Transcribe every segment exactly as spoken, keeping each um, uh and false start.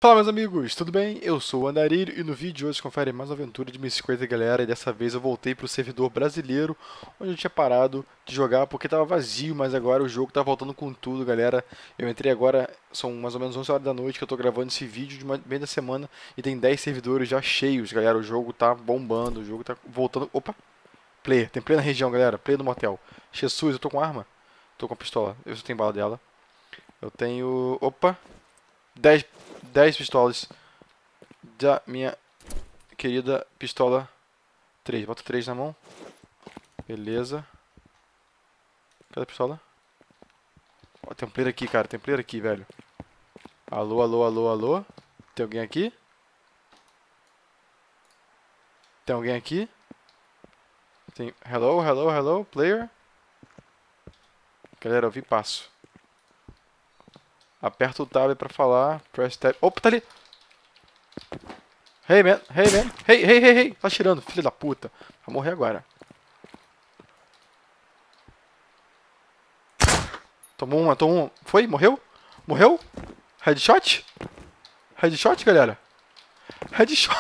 Fala, meus amigos, tudo bem? Eu sou o Andarilho e no vídeo de hoje confere mais uma aventura de Mythic Quest, galera, e dessa vez eu voltei pro servidor brasileiro, onde eu tinha parado de jogar porque tava vazio, mas agora o jogo tá voltando com tudo, galera. Eu entrei agora, são mais ou menos onze horas da noite que eu tô gravando esse vídeo de uma, bem da semana e tem dez servidores já cheios, galera. O jogo tá bombando, o jogo tá voltando. Opa! Player, tem player na região, galera, player no motel. Jesus, eu tô com arma? Tô com a pistola, eu só tenho bala dela. Eu tenho. Opa! dez, dez pistolas da minha querida pistola três. Bota três na mão. Beleza. Cadê a pistola? Ó, tem um player aqui, cara. Tem um player aqui, velho. Alô, alô, alô, alô. Tem alguém aqui? Tem alguém aqui? Tem... Hello, hello, hello, player. Galera, eu vi passo. Aperta o tab pra falar. Press tab. Opa, tá ali! Hey, man. Hey, man. Hey, hey, hey, hey. Tá atirando, filho da puta. Vai morrer agora. Tomou uma, tomou uma. Foi? Morreu? Morreu? Headshot? Headshot, galera? Headshot.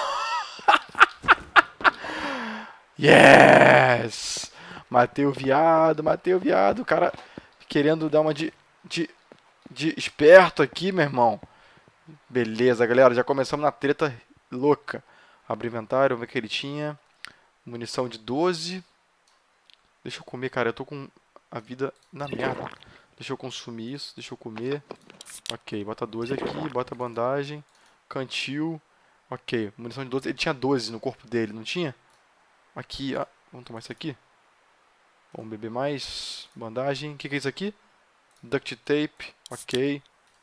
Yes! Matei o viado, matei o viado. O cara querendo dar uma de... de de esperto aqui, meu irmão. Beleza, galera. Já começamos na treta louca. Abre o inventário, ver o que ele tinha. Munição de doze. Deixa eu comer, cara. Eu tô com a vida na merda. Deixa eu consumir isso. Deixa eu comer. Ok, bota doze aqui. Bota bandagem. Cantil. Ok, munição de doze. Ele tinha doze no corpo dele, não tinha? Aqui, ó. Vamos tomar isso aqui. Vamos beber mais. Bandagem. O que, que é isso aqui? Duct tape, ok.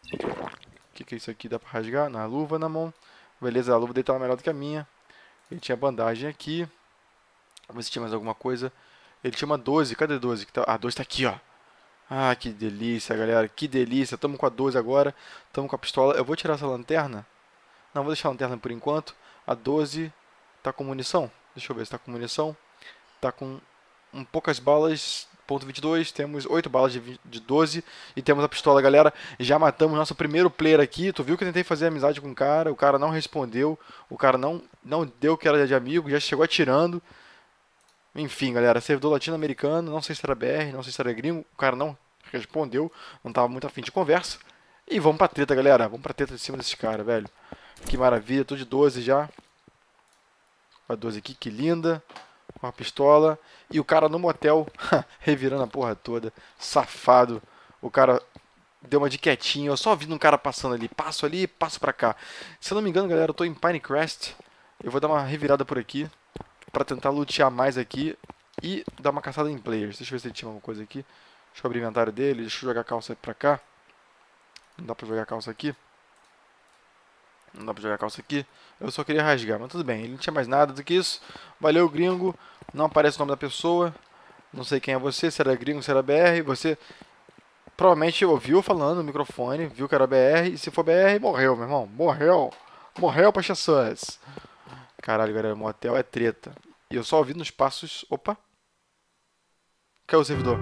O que, que é isso aqui? Dá pra rasgar? Na luva na mão. Beleza, a luva dele tava melhor do que a minha. Ele tinha bandagem aqui. Vamos ver se tinha mais alguma coisa. Ele tinha uma doze. Cadê a doze? Ah, a doze tá aqui, ó. Ah, que delícia, galera. Que delícia. Tamo com a doze agora. Tamo com a pistola. Eu vou tirar essa lanterna. Não, vou deixar a lanterna por enquanto. A doze tá com munição. Deixa eu ver se tá com munição. Tá com um, poucas balas. Ponto vinte e dois, temos oito balas de, vinte, de doze e temos a pistola, galera. Já matamos nosso primeiro player aqui. Tu viu que eu tentei fazer amizade com o cara, o cara não respondeu, o cara não, não deu que era de amigo, já chegou atirando. Enfim, galera, servidor latino-americano, não sei se era B R, não sei se era gringo, o cara não respondeu, não tava muito afim de conversa. E vamos pra treta, galera, vamos pra treta de cima desse cara, velho. Que maravilha, tô de doze já. A doze aqui, que linda. Com a pistola. E o cara no motel, revirando a porra toda. Safado. O cara deu uma de quietinho. Eu só vi um cara passando ali. Passo ali, passo pra cá. Se eu não me engano, galera, eu tô em Pinecrest. Eu vou dar uma revirada por aqui. Pra tentar lutear mais aqui. E dar uma caçada em players. Deixa eu ver se ele tinha alguma coisa aqui. Deixa eu abrir o inventário dele. Deixa eu jogar a calça pra cá. Não dá pra jogar a calça aqui. Não dá pra jogar a calça aqui. Eu só queria rasgar, mas tudo bem. Ele não tinha mais nada do que isso. Valeu, gringo. Não aparece o nome da pessoa. Não sei quem é você, se era gringo, se era B R. Você provavelmente ouviu falando no microfone, viu que era B R. E se for B R, morreu, meu irmão. Morreu. Morreu pra Jesus. Caralho, galera, motel é treta. E eu só ouvi nos passos... Opa. Caiu o servidor.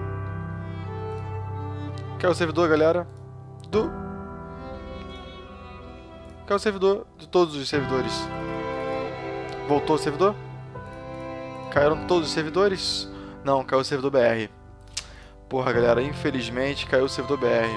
Caiu o servidor, galera. Do... Caiu o servidor de todos os servidores. Voltou o servidor? Caíram todos os servidores? Não, caiu o servidor B R. Porra, galera, infelizmente caiu o servidor B R.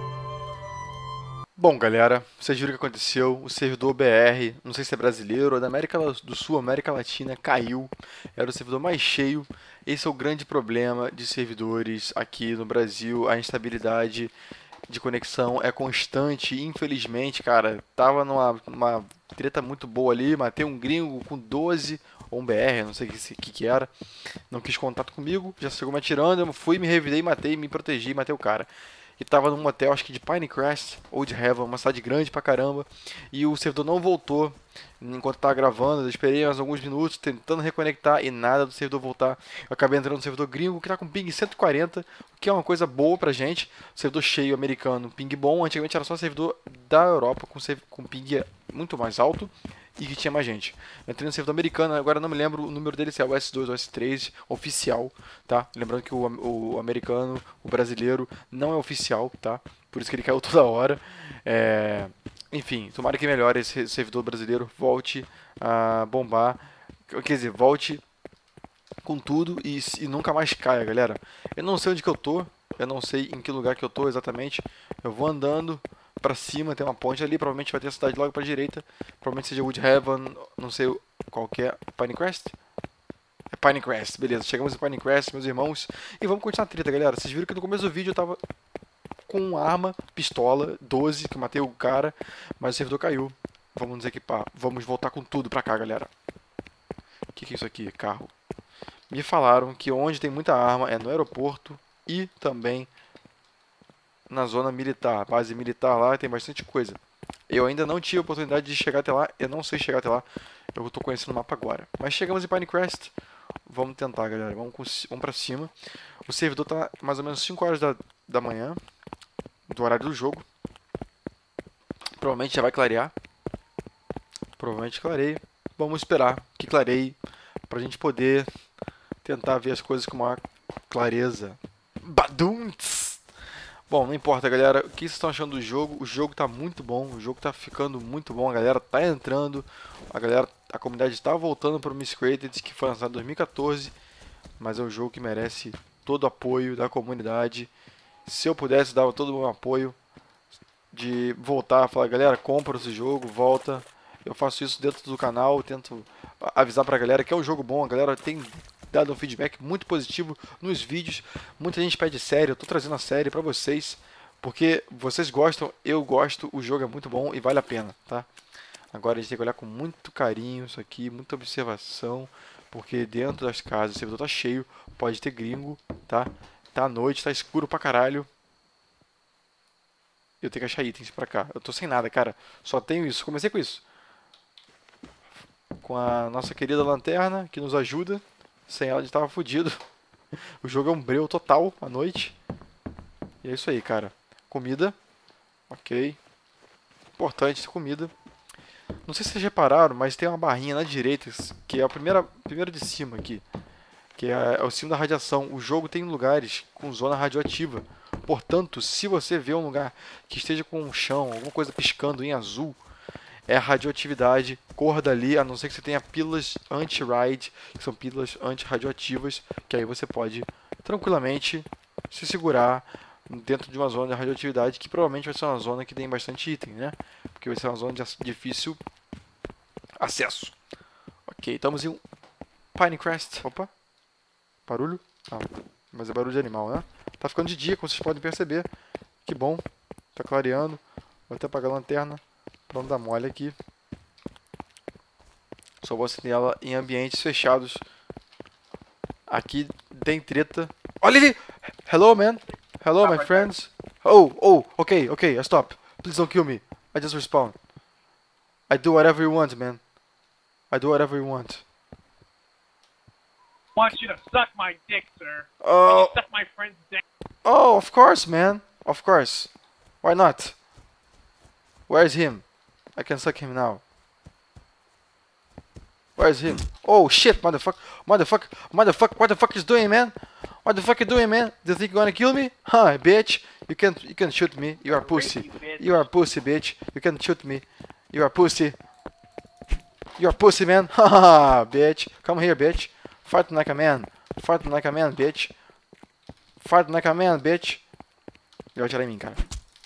Bom, galera, vocês viram o que aconteceu. O servidor B R, não sei se é brasileiro ou da América do Sul, América Latina, caiu. Era o servidor mais cheio. Esse é o grande problema de servidores aqui no Brasil, a instabilidade de conexão é constante, infelizmente, cara. Tava numa, numa treta muito boa ali, matei um gringo com doze, ou um B R, não sei o que, que, que era. Não quis contato comigo, já chegou me atirando, eu fui, me revidei, matei, me protegi, matei o cara. E tava num motel, acho que de Pinecrest, ou de Heaven, uma cidade grande pra caramba. E o servidor não voltou enquanto tava gravando. Eu esperei mais alguns minutos tentando reconectar e nada do servidor voltar. Eu acabei entrando no servidor gringo que tá com ping cento e quarenta, o que é uma coisa boa pra gente. Servidor cheio americano, ping bom. Antigamente era só servidor da Europa com, com ping muito mais alto. e que tinha mais gente. Eu entrei no servidor americano, agora não me lembro o número dele, se é o S dois ou o S três, oficial, tá? Lembrando que o, o americano, o brasileiro, não é oficial, tá? Por isso que ele caiu toda hora. É... Enfim, tomara que melhore esse servidor brasileiro, volte a bombar, quer dizer, volte com tudo e, e nunca mais caia, galera. Eu não sei onde que eu tô, eu não sei em que lugar que eu tô exatamente, eu vou andando pra cima, tem uma ponte ali, provavelmente vai ter a cidade logo pra direita, provavelmente seja Woodhaven, não sei qual que é, Pinecrest? É Pinecrest, beleza, chegamos em Pinecrest, meus irmãos, e vamos continuar a treta, galera. Vocês viram que no começo do vídeo eu tava com arma, pistola, doze, que eu matei o cara, mas o servidor caiu. Vamos nos equipar, vamos voltar com tudo pra cá, galera. O que, que é isso aqui? Carro. Me falaram que onde tem muita arma é no aeroporto e também na zona militar, base militar lá, tem bastante coisa. Eu ainda não tive a oportunidade de chegar até lá, eu não sei chegar até lá, eu estou conhecendo o mapa agora. Mas chegamos em Pinecrest, vamos tentar, galera, vamos, vamos pra cima. O servidor tá mais ou menos cinco horas da, da manhã, do horário do jogo. Provavelmente já vai clarear. Provavelmente clareia. Vamos esperar que clareie pra gente poder tentar ver as coisas com uma clareza. Badunts! Bom, não importa, galera. O que vocês estão achando do jogo? O jogo tá muito bom. O jogo tá ficando muito bom. A galera tá entrando. A galera, a comunidade tá voltando para o Miscreated, que foi lançado em dois mil e quatorze. Mas é um jogo que merece todo o apoio da comunidade. Se eu pudesse, dava todo o meu apoio de voltar, falar, galera, compra esse jogo, volta. Eu faço isso dentro do canal, tento avisar pra galera que é um jogo bom. A galera tem dado um feedback muito positivo nos vídeos. Muita gente pede série, eu tô trazendo a série pra vocês, porque vocês gostam, eu gosto, o jogo é muito bom e vale a pena, tá? Agora a gente tem que olhar com muito carinho isso aqui, muita observação, porque dentro das casas o servidor tá cheio, pode ter gringo, tá? Tá à noite, tá escuro pra caralho. Eu tenho que achar itens pra cá. Eu tô sem nada, cara. Só tenho isso. Comecei com isso. Com a nossa querida lanterna, que nos ajuda. Sem ela a gente tava fudido. O jogo é um breu total à noite. E é isso aí, cara. Comida. Ok. Importante ter comida. Não sei se vocês repararam, mas tem uma barrinha na direita, que é a primeira, primeira de cima aqui. Que é, é o símbolo da radiação. O jogo tem lugares com zona radioativa. Portanto, se você vê um lugar que esteja com um chão, alguma coisa piscando em azul, é radioatividade, corra dali, a não ser que você tenha pílulas anti-ride, que são pílulas anti-radioativas, que aí você pode tranquilamente se segurar dentro de uma zona de radioatividade, que provavelmente vai ser uma zona que tem bastante item, né? Porque vai ser uma zona de difícil acesso. Ok, estamos em Pinecrest. Opa, barulho? Ah, mas é barulho de animal, né? Tá ficando de dia, como vocês podem perceber. Que bom, tá clareando. Vou até apagar a lanterna pra não dar mole aqui. Só vou acender ela em ambientes fechados. Aqui tem treta. Olha ele! Hello, man! Hello, my friends! Oh, oh, okay, okay, I stop. Please don't kill me. I just respawn. I do whatever you want, man. I do whatever you want. I want you to suck my dick, sir. Oh, Suck my friend's dick. oh, of course, man. Of course. Why not? Where's him? I can suck him now. Where's him? Oh shit, motherfucker, motherfucker, motherfucker, what the fuck is doing, man? What the fuck you doing, man? Do you think you're gonna kill me? Huh, bitch? You can't, you can't shoot me. You are pussy. You are pussy, bitch. You can't shoot me. You are pussy. You are pussy, man. Haha, bitch. Come here, bitch. Fight like a man. Fight like a man, bitch. Fight like a man, bitch. Ele vai atirar em mim, cara.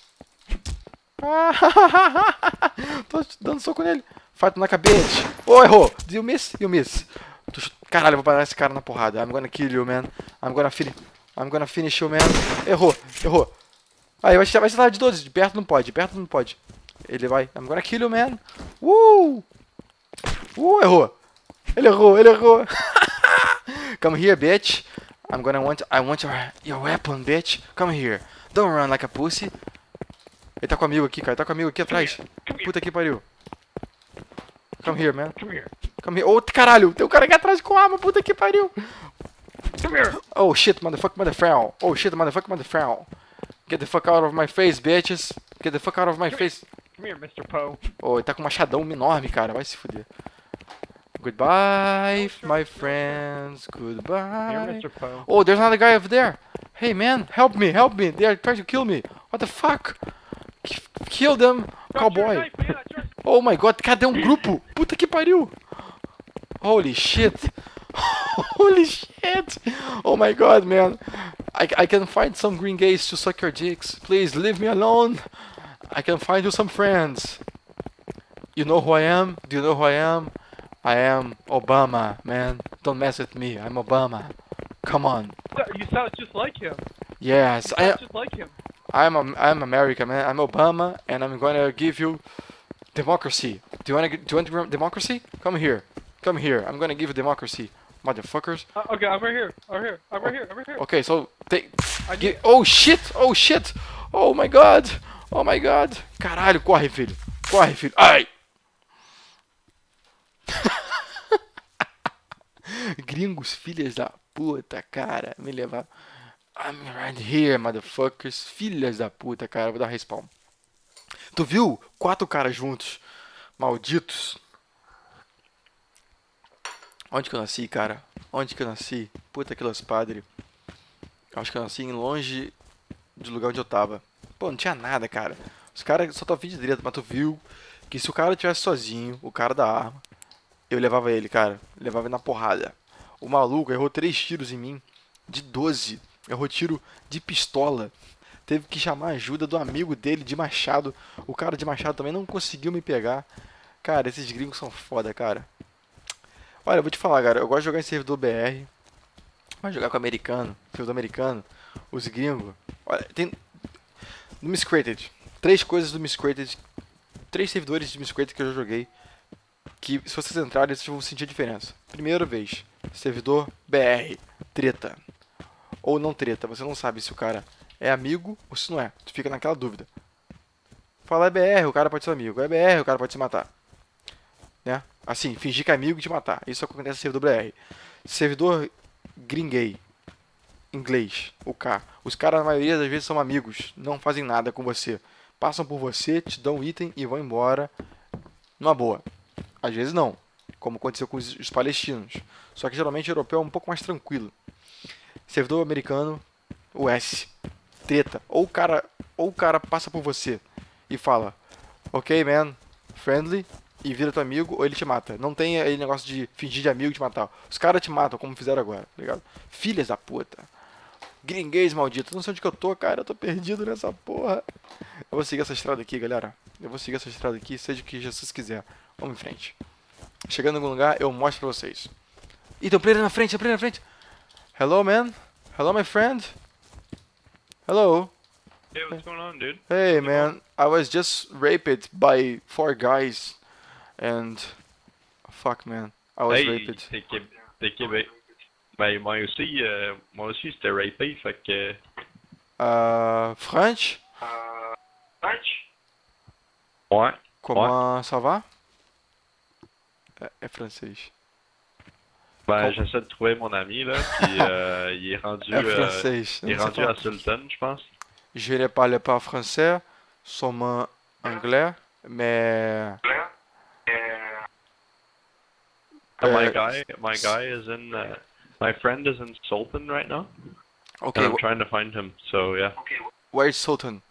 Tô dando soco nele. Fight like a bitch. Oh, errou. Did you miss? You miss. Caralho, eu vou parar esse cara na porrada. I'm gonna kill you, man. I'm gonna finish. I'm gonna finish you, man. Errou, errou. Aí, vai ser lá de doze. De perto não pode, de perto não pode. Ele vai. I'm gonna kill you, man. Uh! Uh, errou. Ele errou, ele errou. Come here, bitch. I'm gonna want. I want your, your weapon, bitch. Come here. Don't run like a pussy. Ele tá comigo aqui, cara. Ele tá comigo aqui atrás. Puta que pariu. Come here, man. Come here. Come here. Oh, caralho. Tem um cara aqui atrás com arma. Puta que pariu. Come here. Oh, shit, motherfucker, motherfucker. Oh, shit, motherfucker, motherfucker. Get the fuck out of my face, bitches. Get the fuck out of my face. Come here, mister Poe. Oh, ele tá com um machadão enorme, cara. Vai se fuder. Goodbye, my friends. Here, Goodbye. mister Poe. Oh, there's another guy over there. Hey, man, help me, help me. They are trying to kill me. What the fuck? K- Kill them, cowboy. Oh my god, cadê um grupo? Puta que pariu. Holy shit. Holy shit. Oh my god, man. I, I can find some green gays to suck your dicks. Please, leave me alone. I can find you some friends. You know who I am? Do you know who I am? I am Obama, man. Don't mess with me. I'm Obama. Come on. You sound just like him. Yes, You I, sound just like him. I'm a, I'm America, man. I'm Obama, and I'm gonna give you democracy. Do you wanna do you want democracy? Come here, come here. I'm gonna give you democracy, motherfuckers. Uh, okay, I'm right here. I'm right here. I'm right here. I'm right here. Okay, so take. I Gi- need- oh shit! Oh shit! Oh my god! Oh my god! Caralho, corre, filho! Corre, filho! Ai! Gringos, filhas da puta, cara, me levaram. I'm right here, motherfuckers. Filhas da puta, cara. Vou dar respawn. Tu viu? Quatro caras juntos. Malditos. Onde que eu nasci, cara? Onde que eu nasci? Puta que los padre. Acho que eu nasci em longe do lugar onde eu tava. Pô, não tinha nada, cara. Os caras só estavam vindo direto, mas tu viu que se o cara tivesse sozinho, o cara da arma, eu levava ele, cara. Levava ele na porrada. O maluco errou três tiros em mim. De doze. Errou tiro de pistola. Teve que chamar a ajuda do amigo dele de machado. O cara de machado também não conseguiu me pegar. Cara, esses gringos são foda, cara. Olha, eu vou te falar, cara. Eu gosto de jogar em servidor B R. Mas jogar com americano, servidor americano, os gringos. Olha, tem. No Miscreated. Três coisas do Miscreated. Três servidores de Miscreated que eu já joguei. Que se vocês entrarem, vocês vão sentir a diferença. Primeira vez, servidor B R, treta. Ou não treta, você não sabe se o cara é amigo ou se não é. Tu fica naquela dúvida. Fala é B R, o cara pode ser amigo. É B R, o cara pode se matar. Né? Assim, fingir que é amigo e te matar. Isso acontece no servidor B R. Servidor gringuei. Inglês, o K. Os caras, na maioria das vezes, são amigos. Não fazem nada com você. Passam por você, te dão um item e vão embora. Numa boa. Às vezes não. Como aconteceu com os, os palestinos. Só que geralmente o europeu é um pouco mais tranquilo. Servidor americano, o S. Treta. Ou o cara, ou o cara passa por você e fala, ok, man, friendly, e vira teu amigo, ou ele te mata. Não tem aí negócio de fingir de amigo e te matar. Os caras te matam, como fizeram agora, tá ligado? Filhas da puta. Gringuês maldito. Não sei onde que eu tô, cara. Eu tô perdido nessa porra. Eu vou seguir essa estrada aqui, galera. Eu vou seguir essa estrada aqui, seja o que Jesus quiser. Vamos em frente. Chegando em algum lugar, eu mostro pra vocês. Ih, tem um player na frente, tem um player na frente. Hello, man. Hello, my friend. Hello. Hey, what's going on, dude? Hey, man. I was just raped by four guys. And... Fuck, man. I was Hey, raped. t'es Qué- t'es Québec. Ben, moi aussi, euh, moi aussi, j'étais rapé, fait que... Uh, French? Ouais. Comment ça va? É, é francês. Ben, Com- j'essaie de trouver mon ami, là, puis euh, il est rendu... É euh, francês. il est Não sei rendu falar. à Sultan, je pense. Je ne parle pas français, seulement anglais, mais... And my Uh, guy, my guy is in... Uh, my friend is in Sultan right now, Okay, and I'm wh- trying to find him, so yeah. where is Sultan?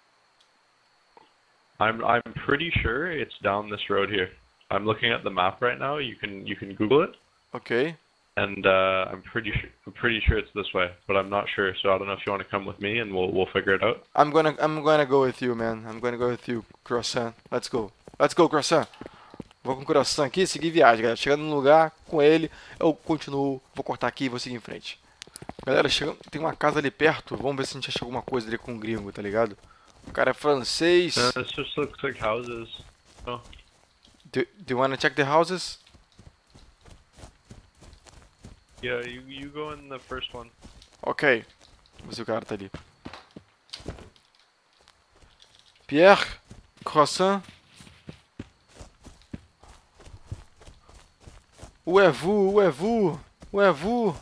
I'm I'm pretty sure it's down this road here. I'm looking at the map right now. You can you can Google it, Okay. and uh, I'm pretty sure I'm pretty sure it's this way, but I'm not sure. So I don't know if you want to come with me, and we'll we'll figure it out. I'm gonna I'm gonna go with you, man. I'm gonna go with you, croissant. Let's go. Let's go, croissant. Vou com o croissant aqui e seguir viagem, galera. Chegando no lugar com ele, eu continuo, vou cortar aqui e vou seguir em frente. Galera, chega, tem uma casa ali perto. Vamos ver se a gente acha alguma coisa ali com um gringo, tá ligado? O cara é francês. Uh, this just looks like houses. Oh, Do, do you wanna check the houses? yeah. You you go in the first one. Ok. Vamos ver se o cara tá ali. Pierre? Croissant? Où est vous? Où est vous? Où est vous?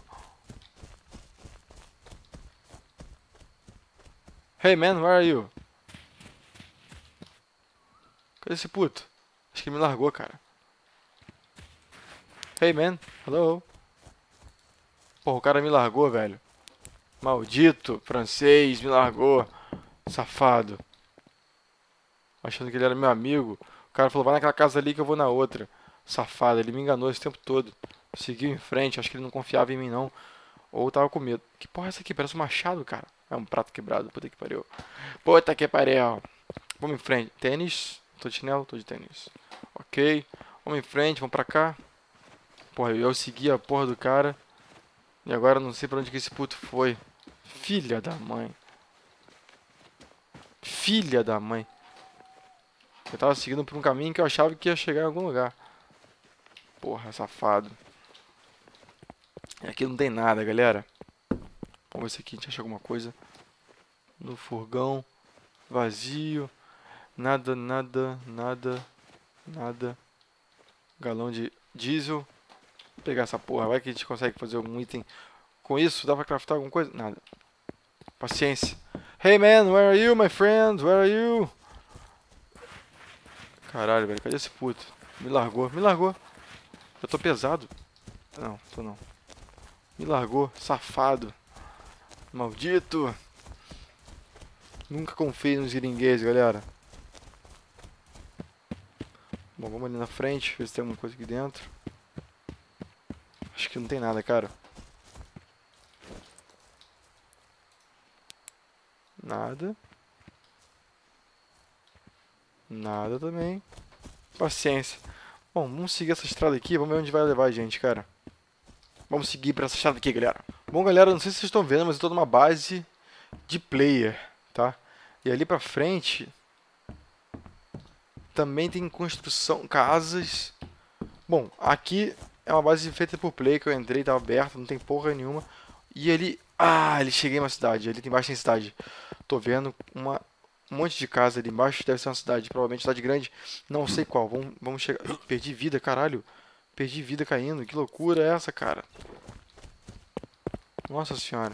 Hey man, where are you? Cadê esse puto? Acho que ele me largou, cara. Hey, man. Hello. Porra, o cara me largou, velho. Maldito. Francês, me largou. Safado. Achando que ele era meu amigo. O cara falou, vai naquela casa ali que eu vou na outra. Safado, ele me enganou esse tempo todo. Seguiu em frente, acho que ele não confiava em mim não. Ou tava com medo. Que porra é essa aqui? Parece um machado, cara. É um prato quebrado, puta que pariu. Puta que pariu. Vamos em frente. Tênis. Tô de chinelo? Tô de tênis. Ok. Vamos em frente, vamos pra cá. Porra, eu segui a porra do cara. E agora eu não sei pra onde que esse puto foi. Filha da mãe. Filha da mãe. Eu tava seguindo por um caminho que eu achava que ia chegar em algum lugar. Porra, safado. E aqui não tem nada, galera. Vamos ver se aqui a gente acha alguma coisa. No furgão. Vazio. Nada, nada, nada. Nada. Galão de diesel. Vou pegar essa porra. Vai que a gente consegue fazer algum item com isso. Dá pra craftar alguma coisa? Nada. Paciência. Hey man, where are you, my friend? Where are you? Caralho, velho. Cadê esse puto? Me largou. Me largou. Eu tô pesado. Não, tô não. Me largou. Safado. Maldito. Nunca confiei nos iringuês, galera. Bom, vamos ali na frente. Ver se tem alguma coisa aqui dentro. Acho que não tem nada, cara. Nada. Nada também. Paciência. Bom, vamos seguir essa estrada aqui. Vamos ver onde vai levar a gente, cara. Vamos seguir pra essa estrada aqui, galera. Bom, galera, não sei se vocês estão vendo, mas eu tô numa base de player, tá? E ali pra frente também tem construção, casas. Bom, aqui é uma base feita por player que eu entrei, tava aberta, não tem porra nenhuma. E ali... Ah, ele cheguei em uma cidade. Ali embaixo tem cidade. Tô vendo uma... um monte de casa ali embaixo. Deve ser uma cidade, provavelmente cidade grande. Não sei qual. Vamos, vamos chegar... Ih, perdi vida, caralho. Perdi vida caindo. Que loucura é essa, cara? Nossa senhora.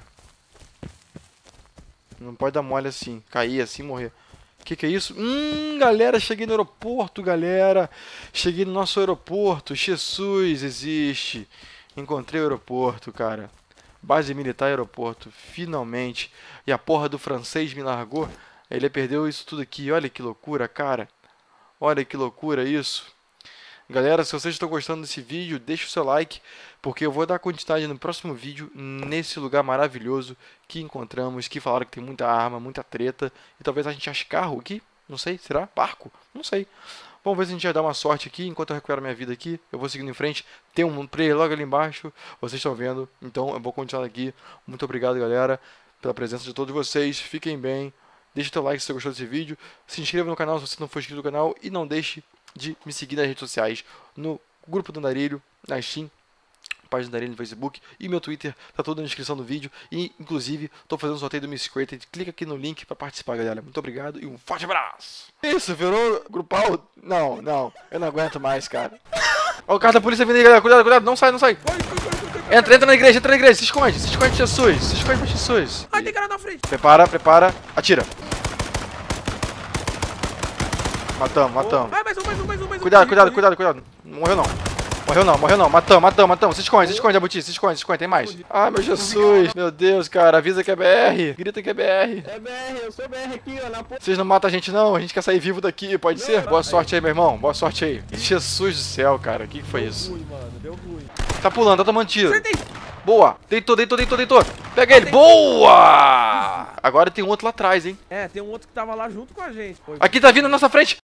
Não pode dar mole assim. Cair assim e morrer. Que que é isso? Hum, galera, cheguei no aeroporto, galera. Cheguei no nosso aeroporto. Jesus, existe. Encontrei o aeroporto, cara. Base militar aeroporto. Finalmente. E a porra do francês me largou. Ele perdeu isso tudo aqui. Olha que loucura, cara. Olha que loucura isso. Galera, se vocês estão gostando desse vídeo, deixa o seu like, porque eu vou dar continuidade no próximo vídeo, nesse lugar maravilhoso que encontramos, que falaram que tem muita arma, muita treta, e talvez a gente ache carro aqui, não sei, será? Barco? Não sei. Vamos ver se a gente vai dar uma sorte aqui, enquanto eu recupero minha vida aqui, eu vou seguindo em frente, tem um player logo ali embaixo, vocês estão vendo, então eu vou continuar aqui. Muito obrigado, galera, pela presença de todos vocês, fiquem bem, deixe o teu like se você gostou desse vídeo, se inscreva no canal se você não for inscrito no canal, e não deixe de me seguir nas redes sociais, no grupo do Andarilho, na Steam, página do Andarilho no Facebook e meu Twitter, tá tudo na descrição do vídeo, e inclusive tô fazendo um sorteio do Miss Created, clica aqui no link pra participar, galera. Muito obrigado e um forte abraço! Isso, virou grupal? Não, não, eu não aguento mais, cara. Ó o carro da polícia vindo aí, galera, cuidado, cuidado, não sai, não sai! Entra, entra na igreja, entra na igreja, se esconde, se esconde de Jesus, se esconde de Jesus. Ai, tem cara na frente. Prepara, prepara, atira. Matamos, matamos. Vai, mais um, mais um, mais um, mais um. Cuidado, cuidado, cuidado, cuidado. Não morreu não. Morreu não, morreu não. Matamos, matamos, matamos. Se esconde, se esconde, Abuti. Se esconde, se esconde. Tem mais. Ah, meu Jesus. Meu Deus, cara. Avisa que é B R. Grita que é B R. É B R, eu sou B R aqui, ó, na porra. Vocês não matam a gente não. A gente quer sair vivo daqui, pode ser? Boa sorte aí, meu irmão. Boa sorte aí. Jesus do céu, cara. O que que foi isso? Deu ruim, mano, deu ruim. Tá pulando, tá tomando tiro. Acertei. Boa. Deitou, deitou, deitou, deitou. Pega ele. Boa. Agora tem um outro lá atrás, hein. É, tem um outro que tava lá junto com a gente, pô. Aqui tá vindo na nossa frente.